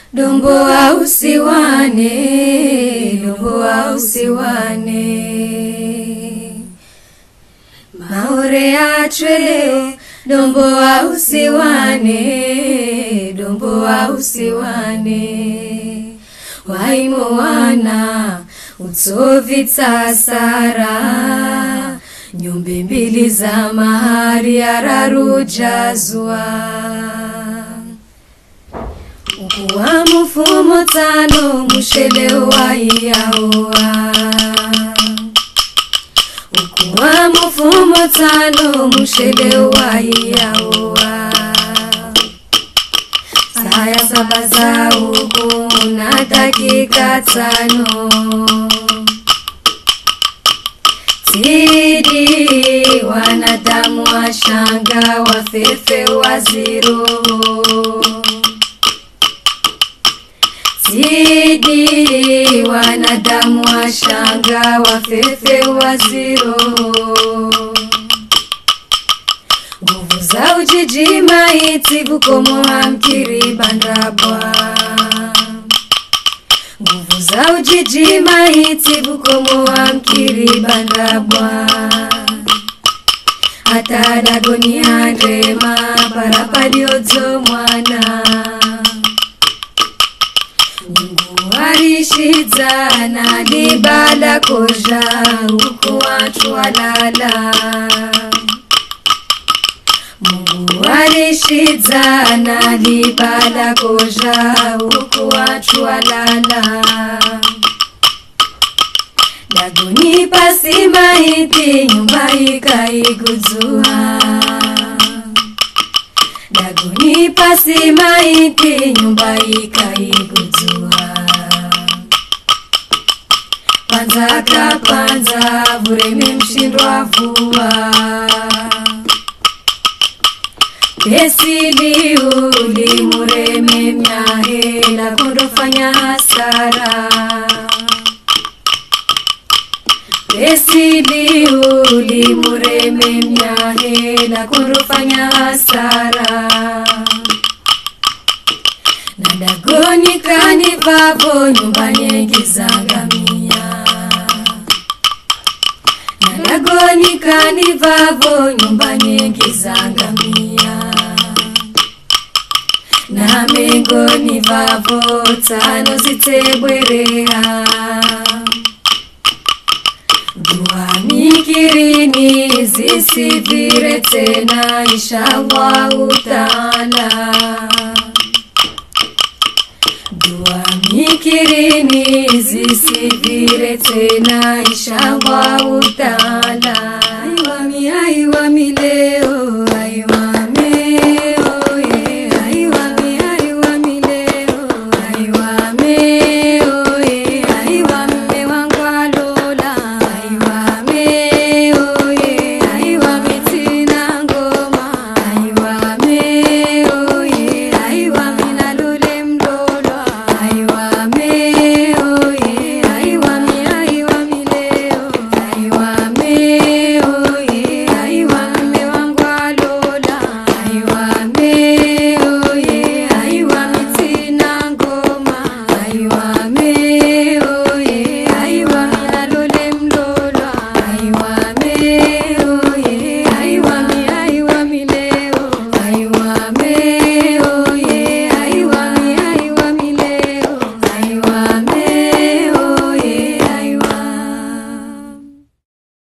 Dombo au siwane, dombo au siwane. Maore achwele, dombo au siwane, dombo au siwane. Waimoana, utsovitsa sara, nyumbe mbili za mahari ararujazwa. Ukuwa mufumo tano mushele wa yaoa. Ukuwa mufumo tano mushele wa yaoa. Saya saba za uku na dakika tano. Tidi wanadamu washanga wafefe waziro. Tidi wanadamu washanga wafefe waziro. Nguvu za ujiji maiti bukomo hamkiri bandabwa. Nguvu za ujiji maiti bukomo hamkiri bandabwa. Hata dagoni andrema parapadi odzo mwana. Warishidza na libala koja uko watu walala. Mungu warishidza na libala koja uko watu walala. Dagoni pasi maiti nyumba ikaiguzua. Dagoni pasi maiti nyumba ikaiguzua. Panza kapanza bureme mshindwa vua. Besili uli mureme mnyahe na kondofanya hasara. Besili uli mureme mnyahe na kondofanya hasara. Na dagoni kanivavo nyumbani ngizangamia. Na dagoni kanivavo nyumbani ngizangamia. Na mengoni vavo tano zitebwerea. Dua mikirini zisivire tena inshallah taala. Dua mikirini zisivire tena inshallah taala. Aiwa mile